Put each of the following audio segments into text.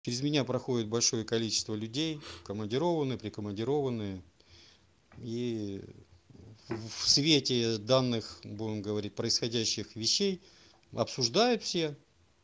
Через меня проходит большое количество людей, командированные, прикомандированные. И в свете данных, будем говорить, происходящих вещей обсуждают все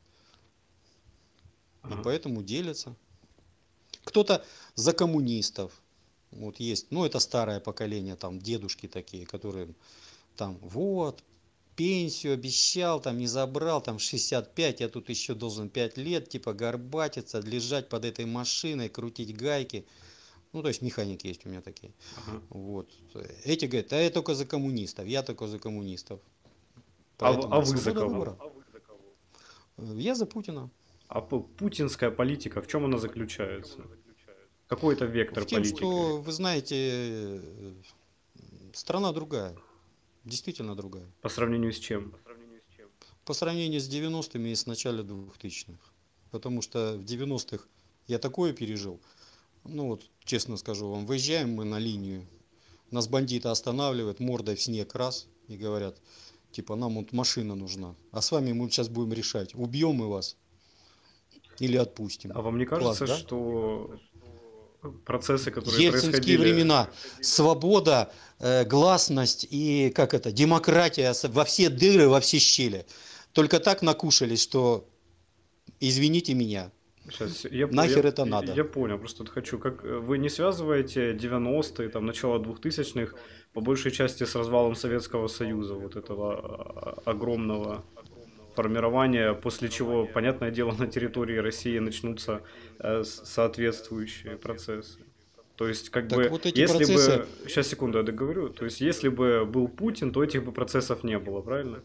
и Ага. поэтому делятся. Кто-то за коммунистов. Вот есть, ну это старое поколение, там дедушки такие, которые там вот, пенсию обещал, там не забрал, там 65, я тут еще должен 5 лет, типа горбатиться, лежать под этой машиной, крутить гайки. Ну, то есть механики есть у меня такие. Ага. Вот. Эти говорят, а я только за коммунистов, я только за коммунистов. А Поэтому вы за свобода кого? выбора. Я за Путина. А путинская политика, в чем она заключается? Какой это В вектор тем, политики? что, вы знаете, страна другая, действительно другая. По сравнению с чем? По сравнению с 90-ми и с начала 2000-х. Потому что в 90-х я такое пережил. Ну вот, честно скажу вам, выезжаем мы на линию, нас бандиты останавливают, мордой в снег раз и говорят, типа, нам вот машина нужна, а с вами мы сейчас будем решать, убьем мы вас или отпустим. А вам не Класс, кажется, да? что процессы, которые Ельцинские происходили... времена, свобода, гласность и как это, демократия во все дыры, во все щели. Только так накушались, что, извините меня, Сейчас, нахер это надо. я понял, просто вот хочу, как вы не связываете 90-е, там, начало 2000-х, по большей части с развалом Советского Союза, вот этого огромного формирования, после чего, понятное дело, на территории России начнутся соответствующие процессы. То есть, как Так бы, вот эти если процессы, бы, сейчас секунду, я договорю, то есть, если бы был Путин, то этих бы процессов не было, правильно?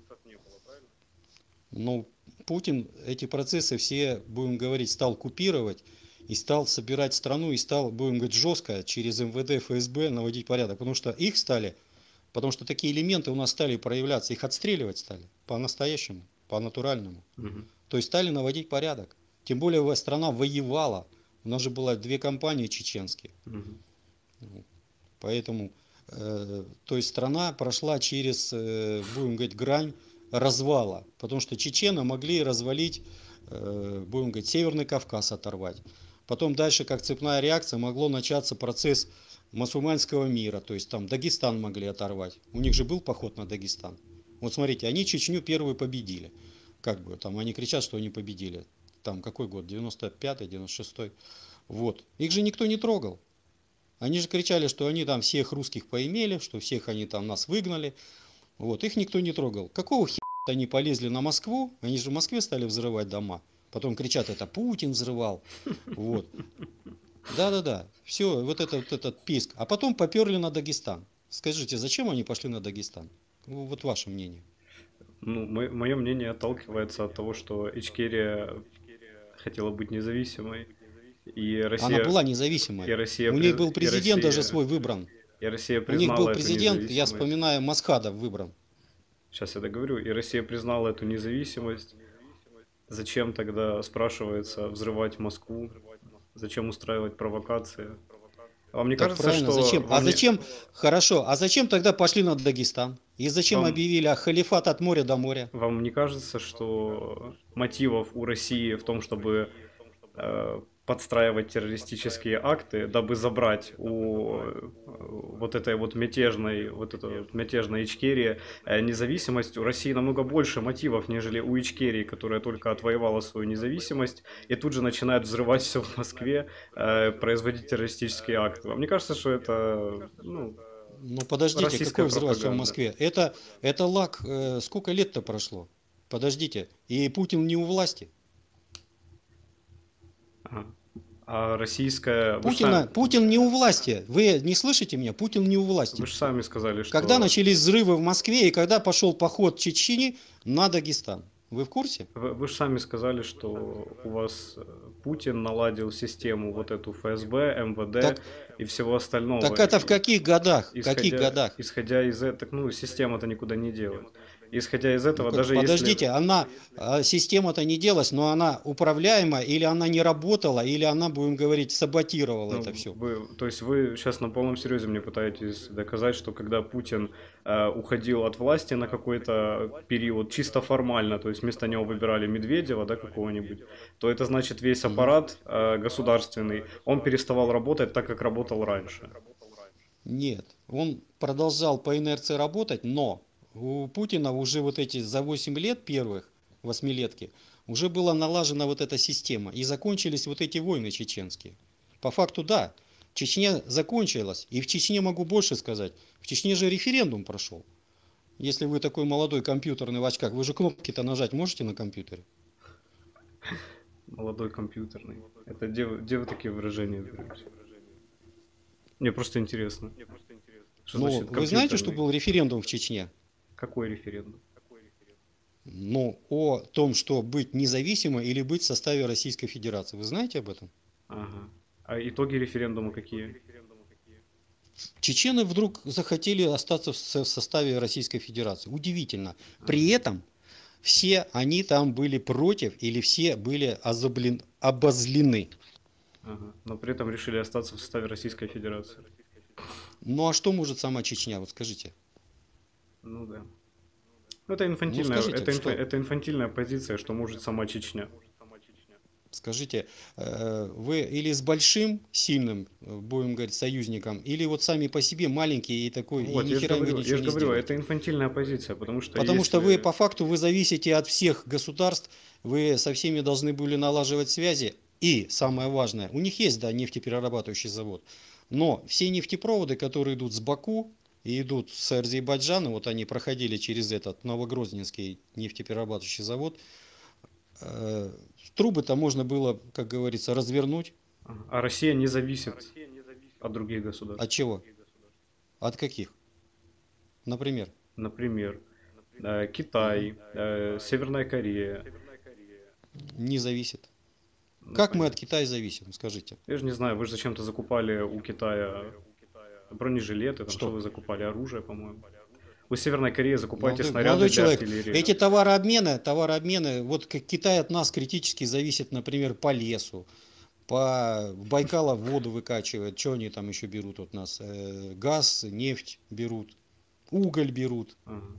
ну, Путин эти процессы все, будем говорить, стал купировать и стал собирать страну и стал, будем говорить, жестко через МВД, ФСБ наводить порядок. Потому что их стали, потому что такие элементы у нас стали проявляться, их отстреливать стали по-настоящему, по-натуральному. Мгм. То есть стали наводить порядок. Тем более страна воевала. У нас же было две кампании чеченские. Мгм. Поэтому, то есть страна прошла через, будем говорить, грань развала. Потому что чечены могли развалить, будем говорить, Северный Кавказ оторвать. Потом дальше, как цепная реакция, могло начаться процесс мусульманского мира. То есть там Дагестан могли оторвать. У них же был поход на Дагестан. Вот смотрите, они Чечню первую победили. Как бы там они кричат, что они победили. Там какой год? 95-й, 96-й. Вот. Их же никто не трогал. Они же кричали, что они там всех русских поимели, что всех они там нас выгнали. Вот, их никто не трогал. Какого хера они полезли на Москву? Они же в Москве стали взрывать дома. Потом кричат, это Путин взрывал. Вот. Да-да-да. Все, вот этот писк. А потом поперли на Дагестан. Скажите, зачем они пошли на Дагестан? Вот ваше мнение. Ну, мое мнение отталкивается от того, что Ичкерия хотела быть независимой, и Она Россия, была независимой. У них был И президент даже Россия, свой выбран. и Россия У них был признала эту президент, я независимость. вспоминаю, Масхадов выбран. Сейчас я договорю. И Россия признала эту независимость. Зачем тогда, спрашивается, взрывать Москву? Зачем устраивать провокации? Вам не Так кажется, правильно, что зачем? А вам не... зачем, хорошо, а зачем тогда пошли на Дагестан? И зачем Вам, объявили халифат от моря до моря? вам не кажется, что мотивов у России в том, чтобы подстраивать террористические акты, дабы забрать у вот этой вот мятежной Ичкерии независимость, у России намного больше мотивов, нежели у Ичкерии, которая только отвоевала свою независимость и тут же начинает взрывать все в Москве, производить террористические акты. Вам не кажется, что это, ну, Ну подождите, российская какой взрыв в пропаганда? Москве? Это лак, сколько лет-то прошло? Подождите, и Путин не у власти. Ага. А российская... Путин не у власти. Вы не слышите меня? Путин не у Вы власти. же сами сказали, Когда что начались взрывы в Москве и когда пошел поход Чечни на Дагестан? Вы в курсе? Вы же сами сказали, что у вас Путин наладил систему вот эту ФСБ, МВД Так, и всего остального. так это в И каких годах? В каких исходя, годах? исходя из этого, ну, система-то никуда не делась. исходя из Ну этого, как, даже если... подождите, система-то не делалась, но она управляема, или она не работала, или она, будем говорить, саботировала это Ну, все. то есть вы сейчас на полном серьезе мне пытаетесь доказать, что когда Путин уходил от власти на какой-то период чисто формально, то есть вместо него выбирали Медведева, да, какого-нибудь, то это значит весь Мгм. аппарат государственный, он переставал работать так, как работал раньше. Нет, он продолжал по инерции работать, но у Путина уже вот эти за 8 лет первых, восьмилетки, уже была налажена вот эта система, и закончились вот эти войны чеченские. По факту, да, Чечня закончилась, и в Чечне могу больше сказать, в Чечне же референдум прошел. Если вы такой молодой компьютерный в очках, вы же кнопки-то нажать можете на компьютере? Молодой компьютерный. Это где вы такие выражения берете? Мне просто интересно. Что Ну, значит вы знаете, что компьютерный? был референдум в Чечне? Какой референдум? Ну, о том, что быть независимой или быть в составе Российской Федерации. Вы знаете об этом? Ага. А итоги референдума какие? Чечены вдруг захотели остаться в составе Российской Федерации. Удивительно. При Ага. этом все они там были против или все были обозлены. Ага. Но при этом решили остаться в составе Российской Федерации. Ну а что может сама Чечня? Вот скажите. Ну да. Ну, это Ну инфантильная, скажите, что? это инфантильная позиция, что может сама Чечня. Скажите, вы или с большим, сильным, будем говорить, союзником, или вот сами по себе маленькие и такой, и Вот, ни хера вы я ничего же не говорю, это сделаете? инфантильная позиция, потому что Потому что вы если... по факту вы зависите от всех государств, вы со всеми должны были налаживать связи. И самое важное, у них есть, да, нефтеперерабатывающий завод, но все нефтепроводы, которые идут с Баку и идут с Азербайджана, вот они проходили через этот Новогрозненский нефтеперерабатывающий завод, э, трубы-то можно было, как говорится, развернуть. А Россия не зависит от других От государств. чего? От каких? Например. Например, Мгм. Китай, Северная Корея. Не зависит. Ну, Как мы от понятно. Китая зависим, скажите? Я же не знаю, вы же зачем-то закупали у Китая бронежилеты, там что Что? вы закупали? Оружие, по-моему. Вы с Северной Кореи закупаете Молодой, снаряды молодой для человек, артиллерии. эти товарообмены, вот как Китай от нас критически зависит, например, по лесу, по Байкала воду выкачивает, что они там еще берут от нас? Газ, нефть берут, уголь берут, Ага.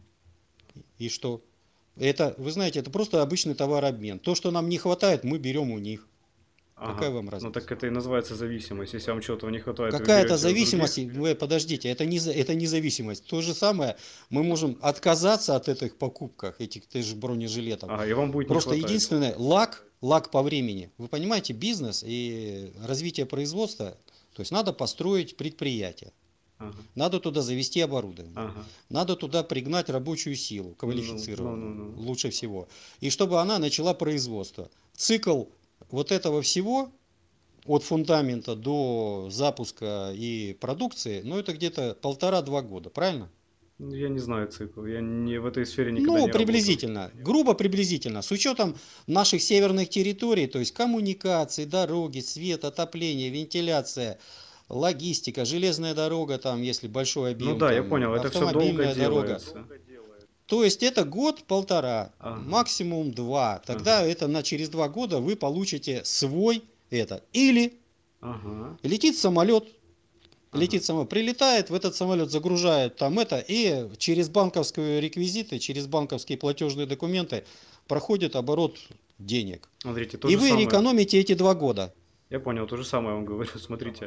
и что? Это, вы знаете, это просто обычный товарообмен. То, что нам не хватает, мы берем у них. Какая Ага. вам Ну разница? так это и называется зависимость. Если вам чего-то не хватает, вы Какая-то берете у зависимость, других. вы подождите, это независимость. То же самое, мы можем отказаться от этих покупок, этих же бронежилетов. Ага, и вам будет не Просто хватать. единственное, лаг по времени. Вы понимаете, бизнес и развитие производства, то есть надо построить предприятие, Ага. надо туда завести оборудование, Ага. надо туда пригнать рабочую силу, Ну. квалифицированную, лучше всего, и чтобы она начала производство. Цикл вот этого всего, от фундамента до запуска и продукции, ну это где-то 1,5-2 года, правильно? Я не знаю цикл. Я не в этой сфере никогда Ну, не работал. приблизительно, грубо приблизительно, с учетом наших северных территорий, то есть коммуникации, дороги, свет, отопление, вентиляция, логистика, железная дорога, там, если большой Ну объем, да, я там, понял, это все долго автомобильная дорога. делается. То есть это год-полтора, Ага. максимум 2. Ага. Тогда это через 2 года вы получите свой это. Или Ага. летит самолет, Ага. прилетает, в этот самолет загружает там это, и через банковские реквизиты, через банковские платежные документы проходит оборот денег. Смотрите, то И же вы самое. экономите эти 2 года. Я понял, то же самое вам говорю. Смотрите,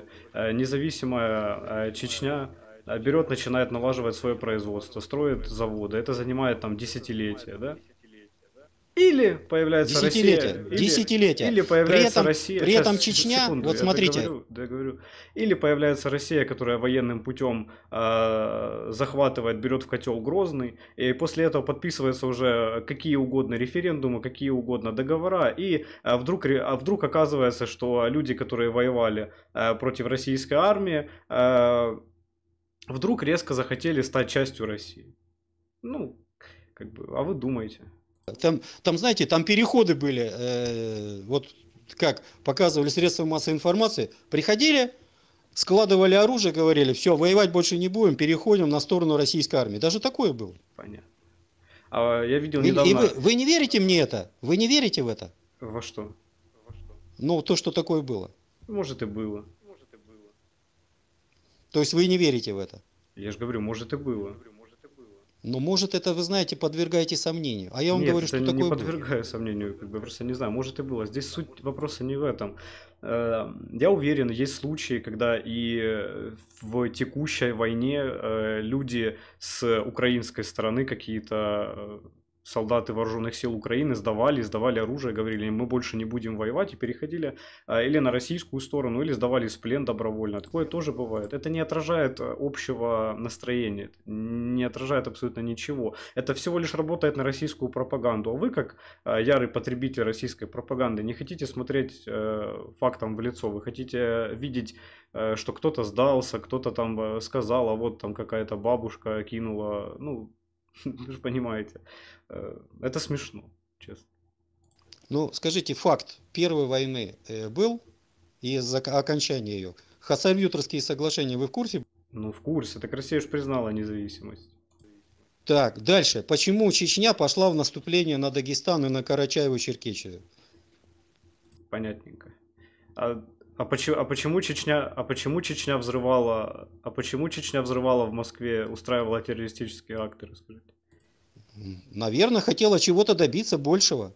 независимая Чечня берет, начинает налаживать свое производство, строит заводы. Это занимает там десятилетия, да? Или появляется Десятилетия, Россия, десятилетия. или При появляется этом, Россия. при этом Сейчас, Чечня, секунду, вот я смотрите, договорю. Или появляется Россия, которая военным путем захватывает, берет в котел Грозный, и после этого подписываются уже какие угодно референдумы, какие угодно договора, и вдруг оказывается, что люди, которые воевали против российской армии, вдруг резко захотели стать частью России. Ну, как бы, а вы думаете? там, знаете, там переходы были, вот как показывали средства массовой информации, приходили, складывали оружие, говорили, все, воевать больше не будем, переходим на сторону российской армии. Даже такое было. Понятно. Я видел И недавно... вы не верите мне это? Вы не верите в это? Во что? Ну, то, что такое было. Может и было. То есть вы не верите в это. Я же говорю, может и было. Но может это, вы знаете, подвергаете сомнению. А я вам Нет, говорю, это что не такое было. подвергаю сомнению, как бы просто не знаю, может и было. Здесь суть вопроса не в этом. Я уверен, есть случаи, когда и в текущей войне люди с украинской стороны, какие-то солдаты вооруженных сил Украины сдавали оружие, говорили, мы больше не будем воевать, и переходили или на российскую сторону, или сдавались в плен добровольно. Такое тоже бывает. Это не отражает общего настроения, не отражает абсолютно ничего. Это всего лишь работает на российскую пропаганду. А вы, как ярый потребитель российской пропаганды, не хотите смотреть фактам в лицо, вы хотите видеть, что кто-то сдался, кто-то там сказал, а вот там какая-то бабушка кинула, ну, вы же понимаете. Это смешно, честно. Ну, скажите, факт Первой войны был и окончания ее. Хасавюртовские соглашения вы в курсе? Ну, в курсе. Так Россия же признала независимость. Так, дальше. Почему Чечня пошла в наступление на Дагестан и на Карачаево-Черкесию? Понятненько. Почему Чечня взрывала в Москве, устраивала террористические акты, расскажите? Наверное, хотела чего-то добиться большего.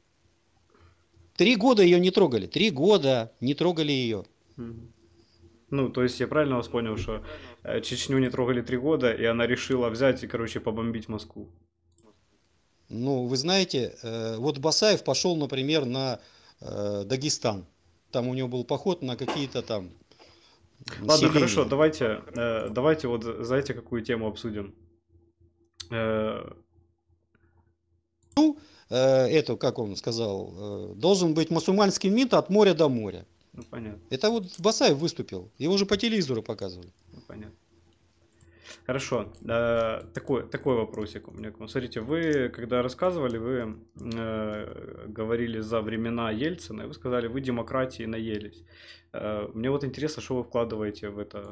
3 года ее не трогали. 3 года не трогали ее. Ну, то есть я правильно вас понял, что Чечню не трогали 3 года, и она решила взять и, короче, побомбить Москву? Ну, вы знаете, вот Басаев пошел, например, на Дагестан. Там у него был поход на какие-то там Ладно, селения. хорошо, давайте вот знаете, какую тему обсудим? Эту, как он сказал, должен быть мусульманский МИД от моря до моря. Ну, понятно. Это вот Басаев выступил. Его же по телевизору показывали. Ну, понятно. Хорошо. Такой вопросик у меня к вам. Смотрите, вы, когда рассказывали, вы говорили за времена Ельцина, и вы сказали, вы демократии наелись. Мне вот интересно, что вы вкладываете в это?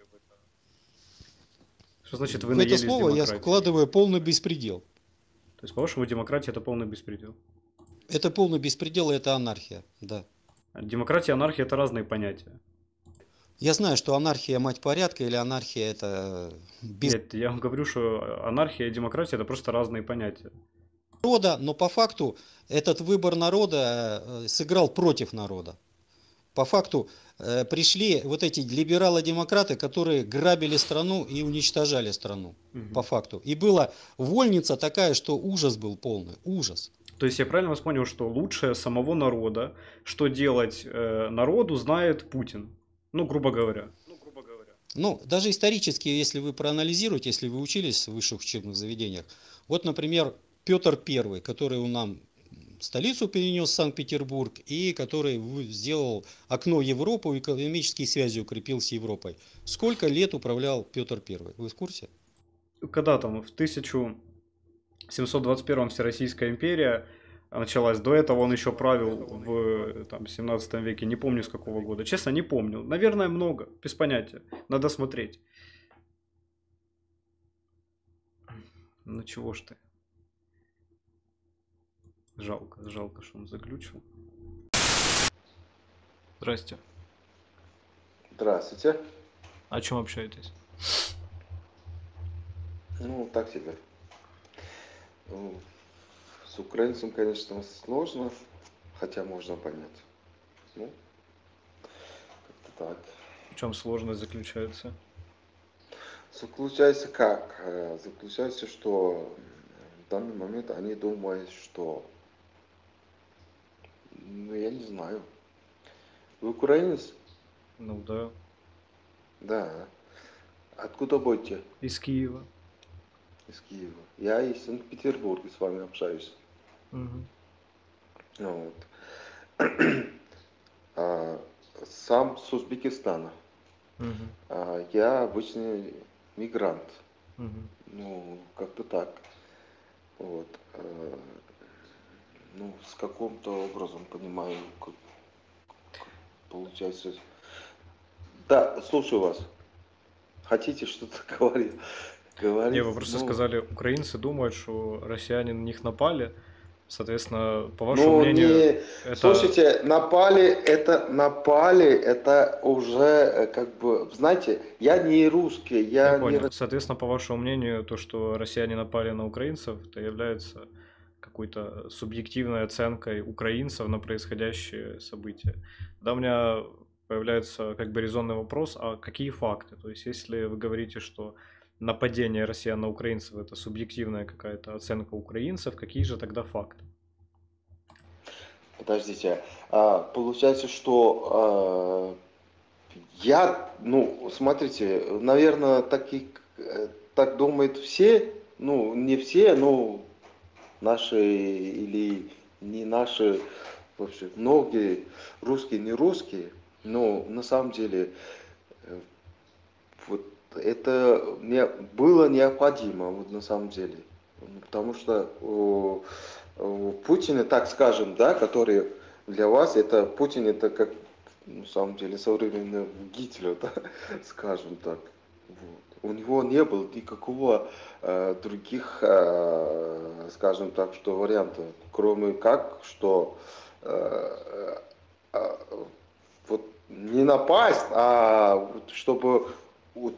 Что значит вы В наелись это слово я демократии? вкладываю полный беспредел. То есть, по-вашему, демократия это полный беспредел? Это полный беспредел, и это анархия, да. Демократия и анархия это разные понятия. Я знаю, что анархия мать порядка или анархия это без Нет, я вам говорю, что анархия и демократия это просто разные понятия. народа, но по факту этот выбор народа сыграл против народа. По факту пришли вот эти либералы-демократы, которые грабили страну и уничтожали страну. По факту. И была вольница такая, что ужас был полный. Ужас. То есть я правильно вас понял, что лучше самого народа, что делать народу, знает Путин? Ну, грубо говоря. Ну, даже исторически, если вы проанализируете, если вы учились в высших учебных заведениях, вот, например, Петр I, который нам столицу перенес в Санкт-Петербург и который сделал окно в Европу и экономические связи укрепил с Европой. Сколько лет управлял Петр I? Вы в курсе? Когда там, в 1721 Всероссийская империя началась. До этого он еще правил в там, 17 веке, не помню с какого года. Честно, не помню. Наверное, много, без понятия. Надо смотреть. Ну чего ж ты? Жалко, что он заглючил. Здрасте. Здравствуйте. О чем общаетесь? Ну, так себе. Ну, с украинцем, конечно, сложно, хотя можно понять. Ну, как-то так. В чем сложность заключается? Заключается как? Заключается, что в данный момент они думают, что... Ну, я не знаю. Вы украинец? Ну да. Да. Откуда будете? Из Киева. Из Киева. Я из Санкт-Петербурга с вами общаюсь. Угу. Вот. Сам с Узбекистана. Угу. Я обычный мигрант. Угу. Ну, как-то так. Вот. Ну, с каким-то образом понимаю, как получается. Да, слушаю вас. Хотите что-то говорить? Не, говорить, вы просто ну, сказали, украинцы думают, что россияне на них напали. Соответственно, по вашему ну мнению, не, это... слушайте, напали, это уже как бы, знаете, я не русский, Я я не понял. Соответственно, по вашему мнению, то, что россияне напали на украинцев, это является какой-то субъективной оценкой украинцев на происходящее событие. Тогда у меня появляется как бы резонный вопрос, а какие факты? То есть, если вы говорите, что нападение россиян на украинцев это субъективная какая-то оценка украинцев, какие же тогда факты? Подождите, получается, что ну, смотрите, наверное, так думают все, ну, не все, но наши или не наши, вообще, многие русские, не русские, но на самом деле э, вот это было необходимо, вот на самом деле. Потому что у Путина, так скажем, да, который для вас, это Путин, это как, на самом деле, современный Гитлер, да, скажем так. Вот. У него не было никакого других, скажем так, что вариантов, кроме как, что э, э, вот не напасть, а вот чтобы у,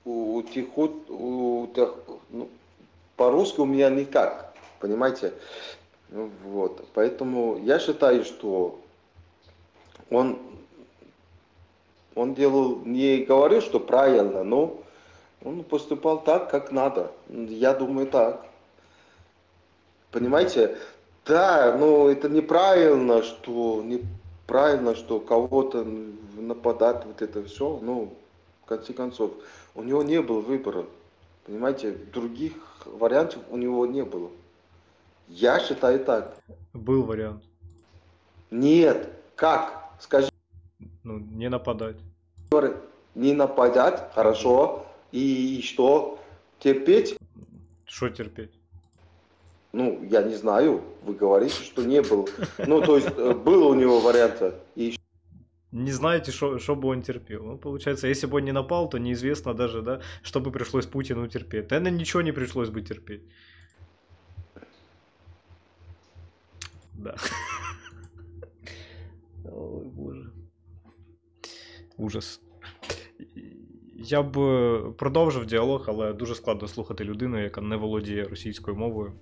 ну, по-русски у меня никак, понимаете? Ну, вот, поэтому я считаю, что он, он делал, не говорю, что правильно, но он поступал так, как надо. Я думаю так. Понимаете? Да, но это неправильно, что кого-то нападать, вот это все. Ну, в конце концов, у него не было выбора. Понимаете, других вариантов у него не было. Я считаю так. Был вариант. Нет, как? Скажи, Ну, не нападать. не нападать, хорошо. И что? Терпеть? Что терпеть? Ну, я не знаю. Вы говорите, что не было. Ну, то есть, было у него варианта. И Не знаете, что бы он терпел. Ну, получается, если бы он не напал, то неизвестно даже, да, что бы пришлось Путину терпеть. Наверное, ничего не пришлось бы терпеть. Да. Ой, боже. Ужас. Я б продовжив діалог, але дуже складно слухати людину, яка не володіє російською мовою.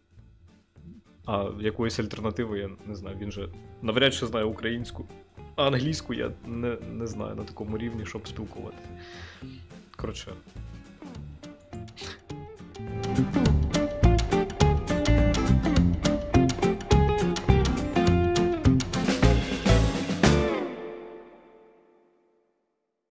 А якоїсь альтернативи я не знаю, він же навряд чи знає українську. А англійську я не знаю на такому рівні, щоб спілкуватися. Коротше.